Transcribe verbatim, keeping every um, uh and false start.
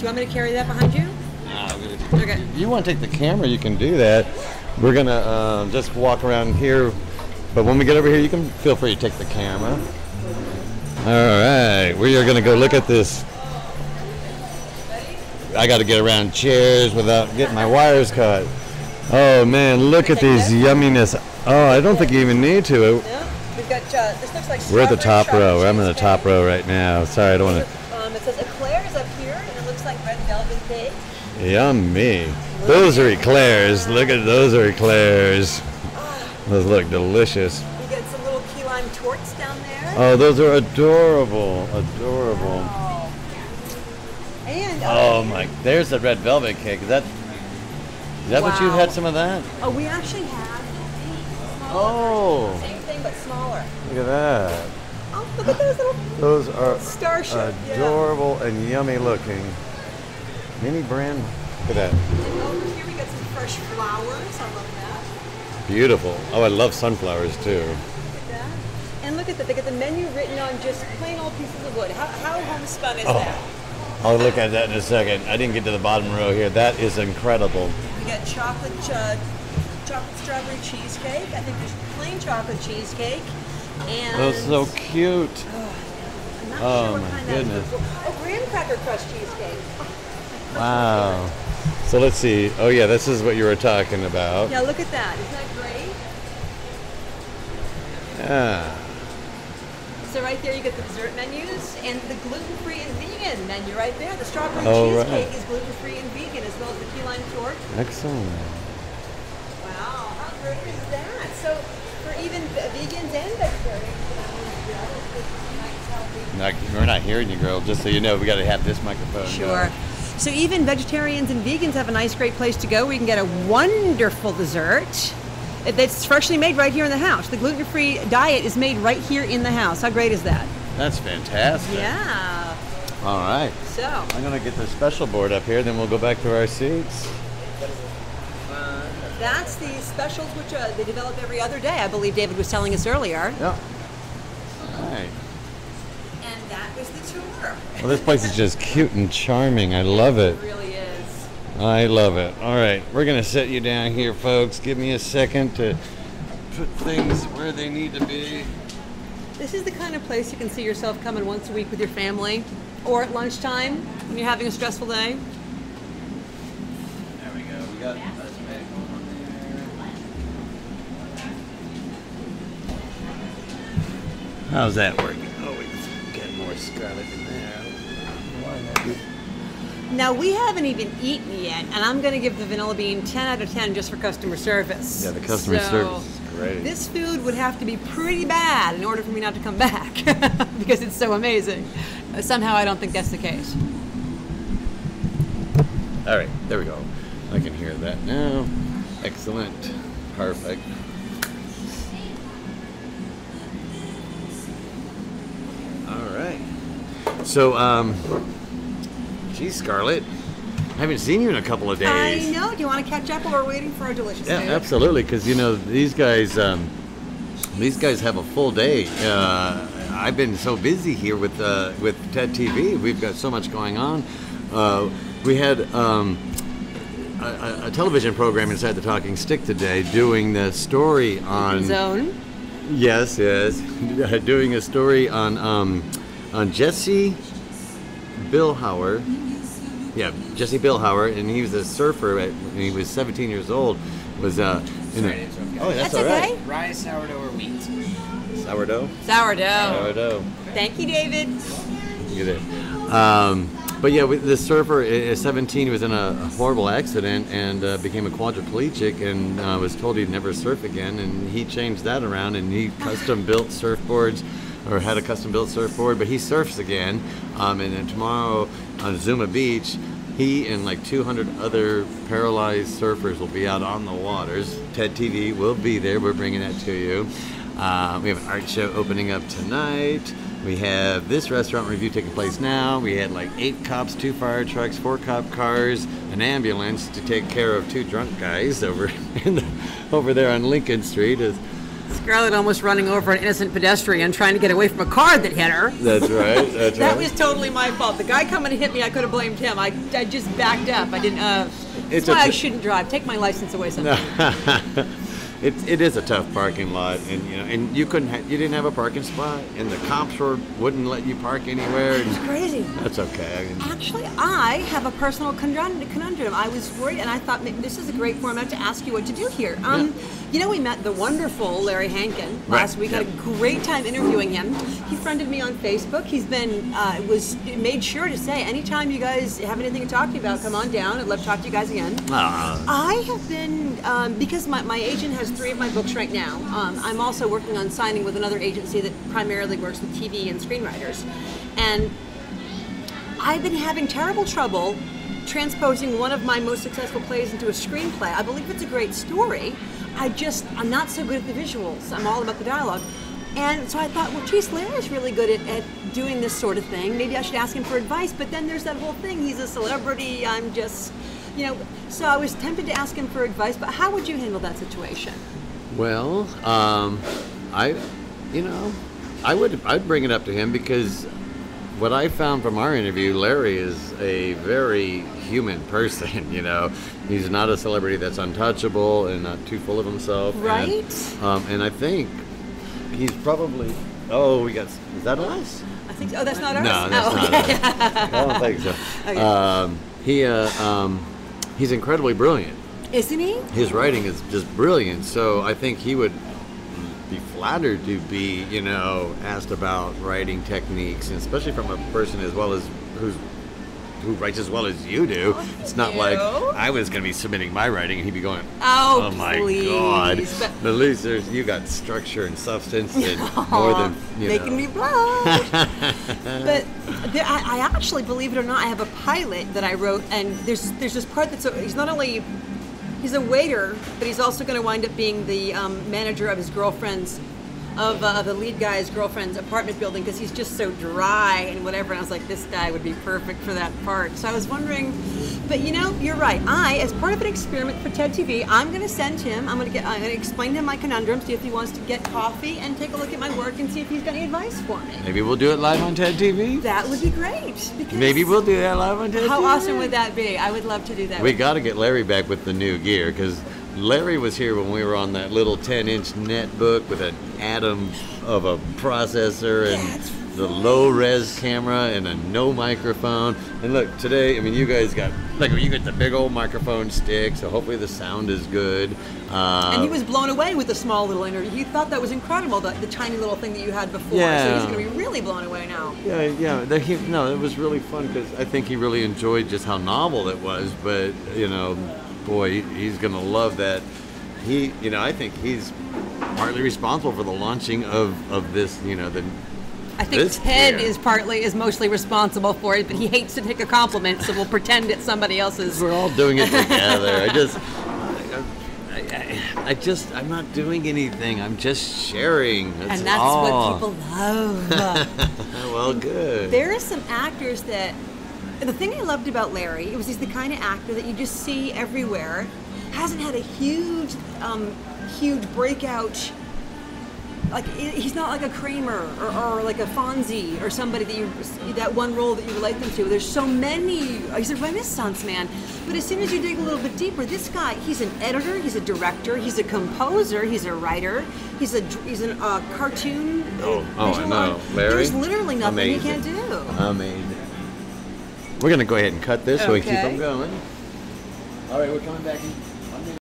want me to carry that behind you? No, Okay. If you want to take the camera, you can do that. We're going to uh, just walk around here. But when we get over here, you can feel free to take the camera. All right. We are going to go look at this. I got to get around chairs without getting my wires cut. Oh, man. Look at these yumminess. Oh, I don't think you even need to. No. We've got, uh, this looks like We're at the top strawberry row. I'm in the cheesecake. top row right now. Sorry, I don't want to. Um, it says eclairs up here, and it looks like red velvet cake. Yummy. Those are eclairs. Look at those are eclairs. Those look delicious. We got some little key lime torts down there. Oh, those are adorable. Adorable. Wow. And Oh uh, my, there's the red velvet cake. Is that, is that what you Wow. had some of that? oh, we actually have Oh, same thing but smaller. look at that. Oh, look at those little Those are starship. adorable and yummy looking. Mini brand. Look at that. Yeah. And over here we got some fresh flowers. I love that. Beautiful. Oh, I love sunflowers too. Look at that. And look at that. They got the menu written on just plain old pieces of wood. How, how homespun is Oh. that? I'll look at that in a second. I didn't get to the bottom row here. That is incredible. We got chocolate, uh, chocolate strawberry cheesecake. I think there's plain chocolate cheesecake. And Those are so cute. I'm not Oh, sure what my kind goodness. That is. Oh, graham cracker crust cheesecake. Wow. So let's see. Oh yeah, this is what you were talking about. Yeah, look at that. Isn't that great? Yeah. So right there you get the dessert menus and the gluten-free and vegan menu right there. The strawberry Oh, right. cheesecake is gluten-free and vegan as well as the key lime tort. Excellent. Wow, how great is that? So for even vegans and vegetarians, you know, it's nice, healthy. Not, we're not hearing you, girl. Just so you know, we got to have this microphone. Sure. So even vegetarians and vegans have a nice, great place to go where you can get a wonderful dessert that's freshly made right here in the house. The gluten-free diet is made right here in the house. How great is that? That's fantastic. Yeah. All right. So, I'm going to get the special board up here, then we'll go back to our seats. that's the specials which uh, they develop every other day, I believe David was telling us earlier. Yep. All right. And that was the tour. Well, this place is just cute and charming. I love it. It really is. I love it. All right, we're going to set you down here, folks. Give me a second to put things where they need to be. This is the kind of place you can see yourself coming once a week with your family or at lunchtime when you're having a stressful day. There we go. We got that's bag going on there. How's that working? Oh, we got more Scarlett in there. Now, we haven't even eaten yet, and I'm going to give the Vanilla Bean ten out of ten just for customer service. Yeah, the customer So, service is great. This food would have to be pretty bad in order for me not to come back because it's so amazing. Uh, Somehow, I don't think that's the case. All right, there we go. I can hear that now. Excellent. Perfect. All right. So, um, geez, Scarlett, I haven't seen you in a couple of days. I know. Do you want to catch up while we're waiting for our delicious Yeah, food? absolutely. Because you know these guys, um, these guys have a full day. Uh, I've been so busy here with uh, with TED T V. We've got so much going on. Uh, we had um, a, a television program inside the Talking Stick today, doing the story on. Zone. Yes, yes, doing a story on um, on Jesse Billhauer. Yeah, Jesse Billhauer, and he was a surfer at, when he was seventeen years old. Was uh, in Sorry a, to interrupt, guys. oh, that's, That's all right. okay. Rye, sourdough, or wheat? Sourdough. Sourdough. Sourdough. Thank you, David. Get it. Um, but yeah, with the surfer at seventeen, he was in a horrible accident and uh, became a quadriplegic, and uh, was told he'd never surf again. And he changed that around, and he custom built surfboards, or had a custom built surfboard. But he surfs again. Um, and then tomorrow on Zuma Beach, he and like two hundred other paralyzed surfers will be out on the waters. TED T V will be there. We're bringing that to you. Uh, we have an art show opening up tonight. We have this restaurant review taking place now. We had like eight cops, two fire trucks, four cop cars, an ambulance to take care of two drunk guys over in the, over there on Lincoln Street. As Scarlett almost running over an innocent pedestrian trying to get away from a car that hit her. That's right. That's That right. was totally my fault. The guy coming to hit me, I could have blamed him. I, I just backed up. I didn't. Uh, It's that's why a I t- shouldn't drive. Take my license away sometime. It, it is a tough parking lot, and you know, and you couldn't, ha- you didn't have a parking spot, and the cops were wouldn't let you park anywhere. And It's crazy. that's okay. I mean, Actually, I have a personal conundrum. conundrum. I was worried, and I thought maybe this is a great format to ask you what to do here. Um, You know, we met the wonderful Larry Hankin last Right, week. Had yeah. a great time interviewing him. He friended me on Facebook. He's been uh, was made sure to say anytime you guys have anything to talk to you about, come on down. I'd love to talk to you guys again. ah, I have been, um, because my, my agent has three of my books right now, um, I'm also working on signing with another agency that primarily works with T V and screenwriters. And I've been having terrible trouble transposing one of my most successful plays into a screenplay. I believe it's a great story. I just, I'm not so good at the visuals. I'm all about the dialogue. And so I thought, well, geez, Larry's really good at, at doing this sort of thing. Maybe I should ask him for advice. But then there's that whole thing. He's a celebrity. I'm just, you know. So I was tempted to ask him for advice. But how would you handle that situation? well, um, I, you know, I would I'd bring it up to him because what I found from our interview, Larry is a very human person. You know, he's not a celebrity that's untouchable and not too full of himself. and, Right. um, and I think he's probably. Oh, we got. Is that us? I think, oh, that's not ours? No, that's oh, not okay. us. I don't think so. Okay. Um, he, uh, um, he's incredibly brilliant. Isn't he? His writing is just brilliant. So I think he would be flattered to be, you know, asked about writing techniques, and especially from a person as well as who's who writes as well as you do. Oh, It's not you. like I was going to be submitting my writing and he'd be going, Oh, my please. God. But- But at least there's, you got structure and substance and more than, you Making know. me blush. But there, I, I actually, believe it or not, I have a pilot that I wrote, and there's there's this part that's he's not only he's a waiter, but he's also going to wind up being the um, manager of his girlfriend's of uh, the lead guy's girlfriend's apartment building because he's just so dry and whatever. And I was like, this guy would be perfect for that part. So I was wondering, but you know, you're right. I, as part of an experiment for TED T V, I'm going to send him. I'm going to get. I'm going to explain to him my conundrum, see if he wants to get coffee and take a look at my work and see if he's got any advice for me. Maybe we'll do it live on TED T V. That would be great. Because Maybe we'll do that live on TED T V. How awesome would that be? I would love to do that. We got to get Larry back with the new gear because Larry was here when we were on that little ten-inch netbook with an atom of a processor and That's the low-res camera and a no microphone. And look, today, I mean, you guys got like you get the big old microphone stick, so hopefully the sound is good. Uh, And he was blown away with the small little interview. He thought that was incredible, the, the tiny little thing that you had before. So Yeah. he's going to be really blown away now. Yeah, yeah. The, he, no, it was really fun because I think he really enjoyed just how novel it was. But you know, boy, he, he's gonna love that. He, you know, I think he's partly responsible for the launching of of this. You know, the I think This Ted gear. is partly, is mostly responsible for it, but he hates to take a compliment, so we'll pretend it's somebody else's. we're all doing it together. I just, I, I, I, I just, I'm not doing anything. I'm just sharing. That's And that's all. what people love. Well, good. There are some actors that, the thing I loved about Larry, it was he's the kind of actor that you just see everywhere. Hasn't had a huge, um, huge breakout. Like he- he's not like a Kramer or, or like a Fonzie or somebody that you that one role that you relate them to. There's so many. He's a Renaissance man, but as soon as you dig a little bit deeper, this guy, he's an editor, he's a director, he's a composer, he's a writer, he's a dr- he's a uh, cartoon. Oh, oh, I visual know. art. Larry? There's literally nothing he Amazing. can't do. Amazing. We're gonna go ahead and cut this so we keep Okay. them going. All right, we're coming back in.